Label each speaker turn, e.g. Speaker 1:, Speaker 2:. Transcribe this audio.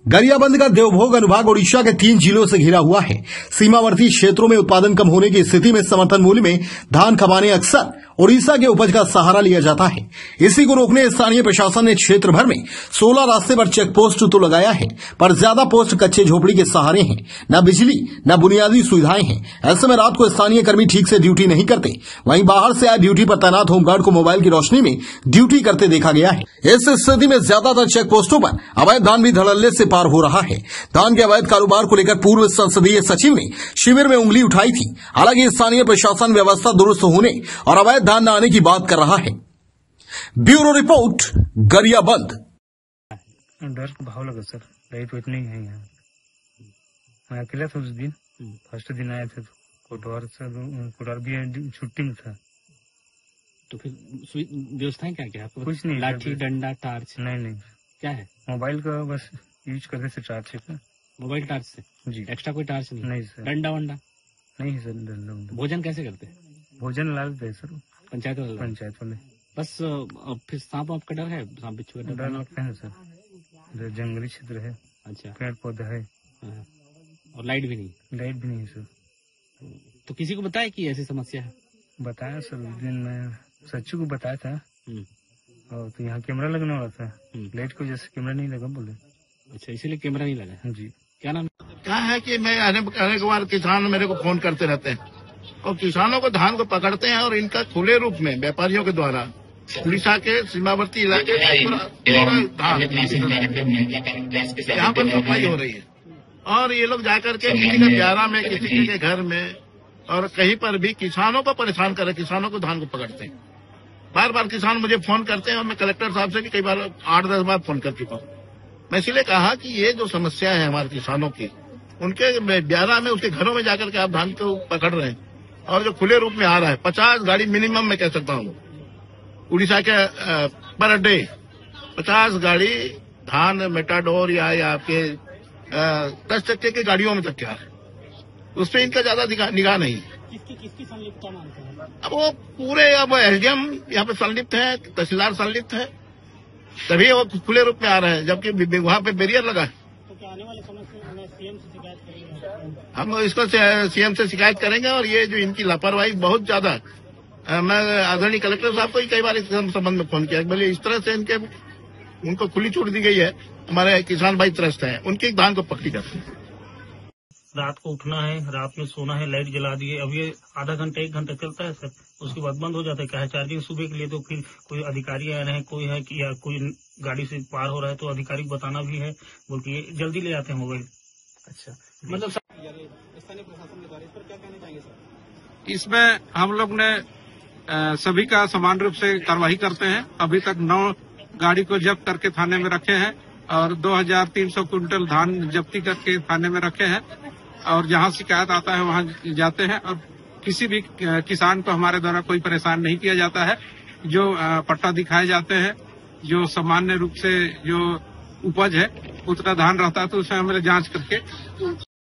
Speaker 1: गरियाबंद का देवभोग अनुभाग ओडिशा के 3 जिलों से घिरा हुआ है। सीमावर्ती क्षेत्रों में उत्पादन कम होने की स्थिति में समर्थन मूल्य में धान खपाने अक्सर ओडिशा के उपज का सहारा लिया जाता है। इसी को रोकने स्थानीय प्रशासन ने क्षेत्र भर में 16 रास्ते पर चेक पोस्ट तो लगाया है, पर ज्यादा पोस्ट कच्चे झोपड़ी के सहारे हैं। न बिजली न बुनियादी सुविधाएं हैं। ऐसे में रात को स्थानीय कर्मी ठीक से ड्यूटी नहीं करते। वहीं बाहर से आए ड्यूटी पर तैनात होमगार्ड को मोबाइल की रोशनी में ड्यूटी करते देखा गया है। इस स्थिति में ज्यादातर चेक पोस्टों पर अवैध धान भी धड़ल्ले से पार हो रहा है। धान के अवैध कारोबार को लेकर पूर्व संसदीय सचिव ने शिविर में उंगली उठाई थी। हालांकि स्थानीय प्रशासन व्यवस्था दुरुस्त होने और अवैध धान न आने की बात कर रहा है। Bureau report, Gariaband.
Speaker 2: डर का भाव लगा सर, लाइट वेट नहीं है यहाँ। मैं अकेला था उस दिन, फर्स्ट दिन आया था। कोटवार भी छुट्टी में था।
Speaker 3: तो फिर व्यवस्थाएं क्या क्या आपको?
Speaker 2: कुछ नहीं,
Speaker 3: लाठी डंडा टार्च?
Speaker 2: नहीं
Speaker 3: क्या है?
Speaker 2: मोबाइल का बस यूज करने से टार्च है।
Speaker 3: मोबाइल टार्च से
Speaker 2: जी,
Speaker 3: एक्स्ट्रा कोई टार्च
Speaker 2: नहीं सर।
Speaker 3: डंडा वंडा
Speaker 2: नहीं सर, डंडा।
Speaker 3: भोजन कैसे करते हैं?
Speaker 2: भोजन लाल दे सर,
Speaker 3: पंचायत
Speaker 2: वाले।
Speaker 3: बस फिर सांप वाप का डर है? सांप बिच्छू का
Speaker 2: डर लगता है सर, जंगली क्षेत्र है।
Speaker 3: अच्छा,
Speaker 2: पेड़ पौधा है।
Speaker 3: और लाइट भी नहीं?
Speaker 2: लाइट भी नहीं सर।
Speaker 3: तो किसी को बताया कि ऐसी समस्या है?
Speaker 2: बताया सर, उस दिन मैं सच्चू को बताया था। और तो यहाँ कैमरा लगने वाला था, लाइट को जैसे कैमरा नहीं लगा बोले।
Speaker 3: अच्छा, इसीलिए कैमरा नहीं लगा? जी। क्या नाम?
Speaker 4: क्या है कि मैं आने के बाद किसान मेरे को फोन करते रहते हैं और किसानों को धान को पकड़ते हैं और इनका खुले रूप में व्यापारियों के द्वारा उड़ीसा के सीमावर्ती इलाके धान यहाँ पर सफाई हो रही है। और ये लोग जाकर के किसी के ब्यारा में, किसी के घर में और कहीं पर भी किसानों को परेशान कर रहे, किसानों को धान को पकड़ते हैं। बार बार किसान मुझे फोन करते हैं और मैं कलेक्टर साहब से भी कई बार 8-10 बार फोन कर चुका हूँ। मैं इसलिए कहा कि ये जो समस्या है हमारे किसानों की, उनके ब्यारा में, उसके घरों में जाकर के आप धान को पकड़ रहे हैं और जो खुले रूप में आ रहा है 50 गाड़ी मिनिमम मैं कह सकता हूँ उड़ीसा के पर डे 50 गाड़ी धान मेटाडोर या आपके 10 चक्के की गाड़ियों में तक क्या है, उस पर इनका ज्यादा निगाह नहीं।
Speaker 3: किसकी संलिप्तता मानते हैं?
Speaker 4: अब वो पूरे, अब एसडीएम यहाँ पे संलिप्त है, तहसीलदार संलिप्त है, तभी वो खुले रूप में आ रहे हैं, जबकि वहाँ पे बैरियर लगा है।
Speaker 3: तो क्या आने वाले समय में सीएम से शिकायत करेंगे?
Speaker 4: हम इसको सीएम से शिकायत करेंगे। और ये जो इनकी लापरवाही बहुत ज्यादा, मैं आदरणीय कलेक्टर साहब को ही कई बार इस संबंध में फोन किया। बोले इस तरह से उनको खुली छूट दी गई है, हमारे किसान भाई त्रस्त हैं, उनकी धान को पकड़ी जाती है।
Speaker 5: रात को उठना है, रात में सोना है, लाइट जला दिए। अब ये आधा घंटा 1 घंटा चलता है सर, उसके बाद बंद हो जाता है। क्या है, चार्जिंग सुबह के लिए तो फिर कोई अधिकारी आ रहे हैं, कोई है कि या कोई गाड़ी से पार हो रहा है तो अधिकारी को बताना भी है, बोलती है जल्दी ले आते हैं मोबाइल। अच्छा, मतलब स्थानीय प्रशासन के द्वारा इस पर क्या कहना चाहेंगे सर?
Speaker 6: इसमें हम लोग ने सभी का समान रूप से कार्रवाई करते हैं। अभी तक 9 गाड़ी को जब्त करके थाने में रखे हैं और 2300 क्विंटल धान जब्ती करके थाने में रखे हैं। और जहां शिकायत आता है वहां जाते हैं और किसी भी किसान को हमारे द्वारा कोई परेशान नहीं किया जाता है। जो पट्टा दिखाए जाते हैं, जो सामान्य रूप से जो उपज है उतना धान रहता है तो उसमें हमें जांच करके